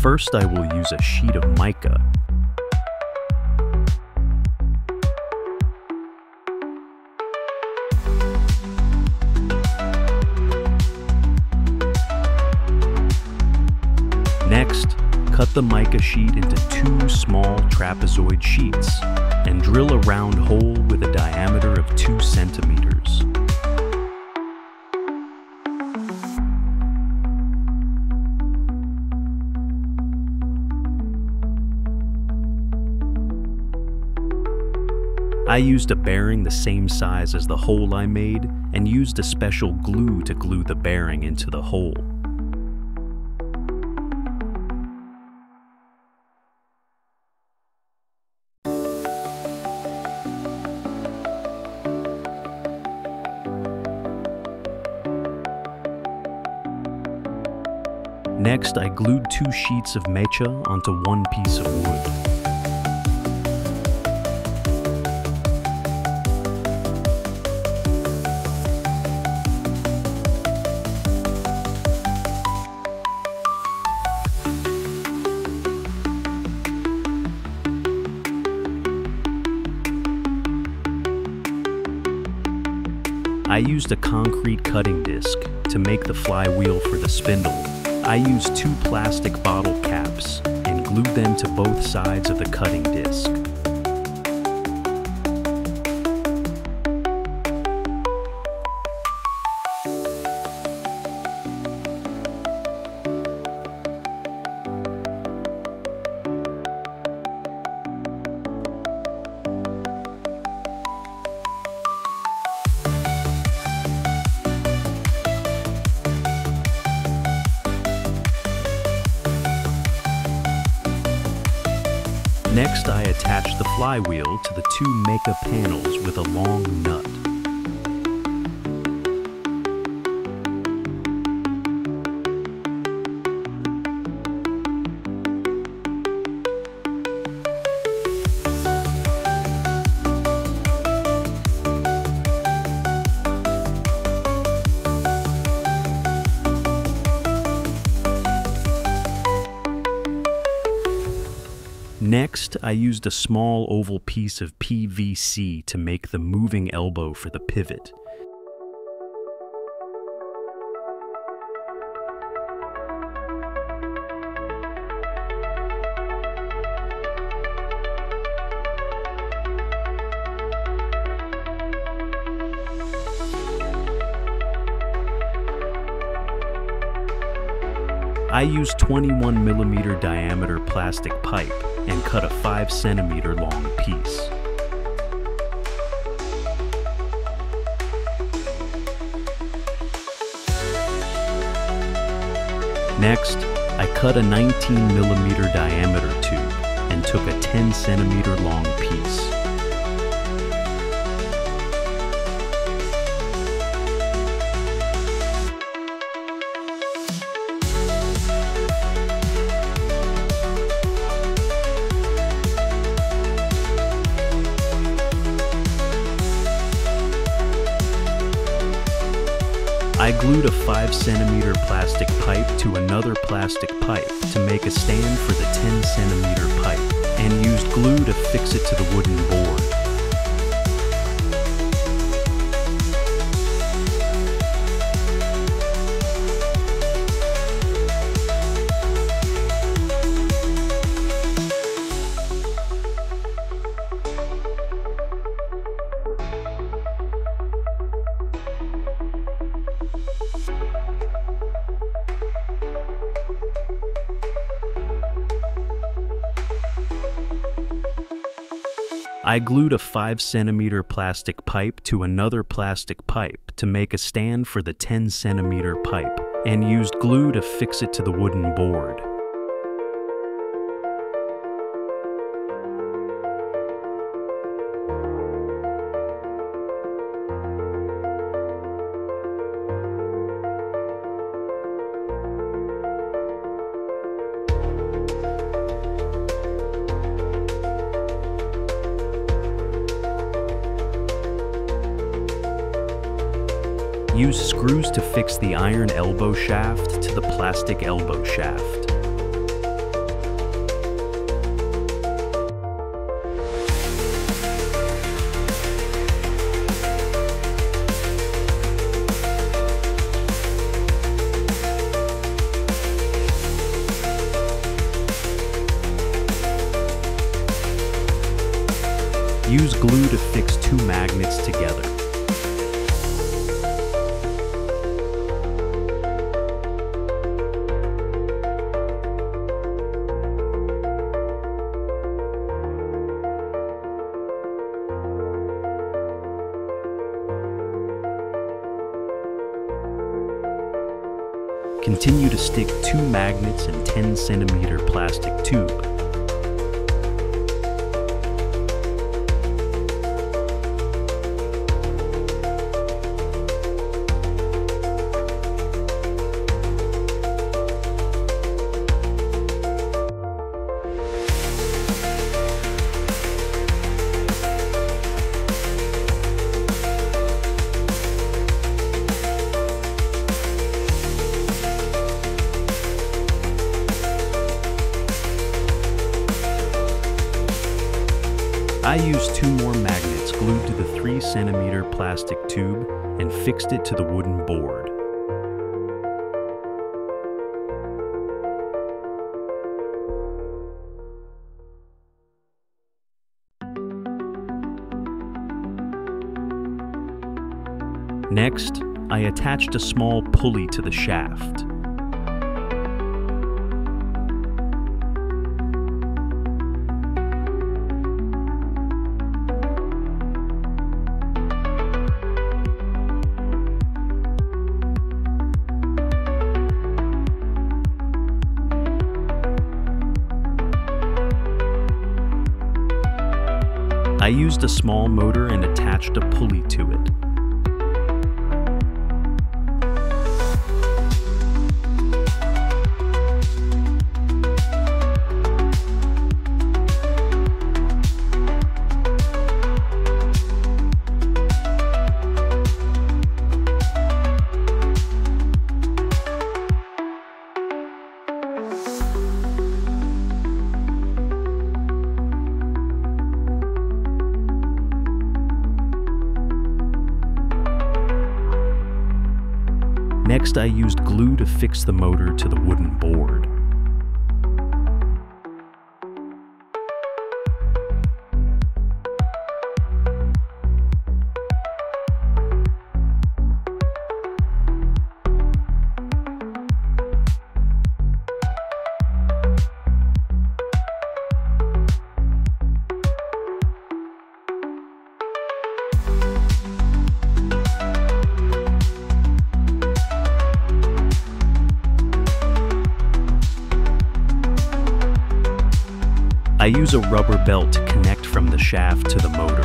First, I will use a sheet of mica. Next, cut the mica sheet into 2 small trapezoid sheets and drill a round hole with a diameter of 2 centimeters. I used a bearing the same size as the hole I made and used a special glue to glue the bearing into the hole. Next, I glued 2 sheets of mecha onto 1 piece of wood. I used a concrete cutting disc to make the flywheel for the spindle. I used 2 plastic bottle caps and glued them to both sides of the cutting disc. Next, I attached the flywheel to the 2 mica panels with a long nut. Next, I used a small oval piece of PVC to make the moving elbow for the pivot. I used 21mm diameter plastic pipe and cut a 5 centimeter long piece. Next, I cut a 19mm diameter tube and took a 10 centimeter long piece. I glued a 5 centimeter plastic pipe to another plastic pipe to make a stand for the 10 centimeter pipe, and used glue to fix it to the wooden board. I glued a 5 centimeter plastic pipe to another plastic pipe to make a stand for the 10 centimeter pipe, and used glue to fix it to the wooden board. Use screws to fix the iron elbow shaft to the plastic elbow shaft. use glue to fix two magnets together. Continue to stick two magnets in 10 centimeter plastic tube. I used two more magnets glued to the 3 centimeter plastic tube and fixed it to the wooden board. Next, I attached a small pulley to the shaft. I used a small motor and attached a pulley to it. Next, I used glue to fix the motor to the wooden board. I use a rubber belt to connect from the shaft to the motor.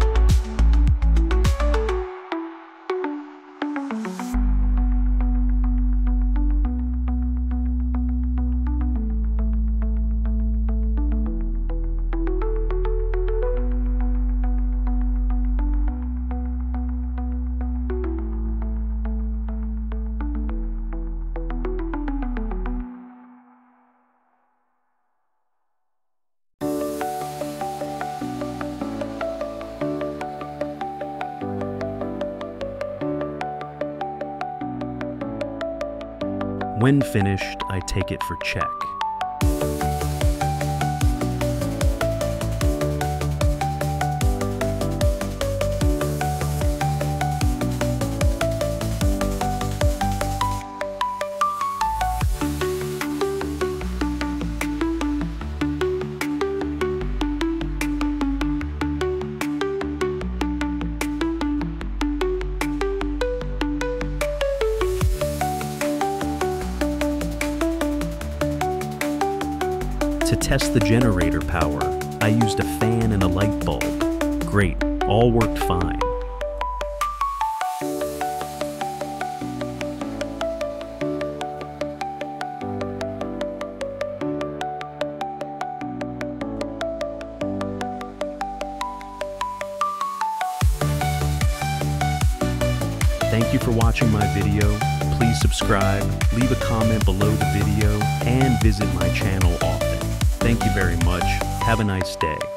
When finished, I take it for check. To test the generator power, I used a fan and a light bulb. Great, all worked fine. Thank you for watching my video. Please subscribe, leave a comment below the video, and visit my channel often. Thank you very much. Have a nice day.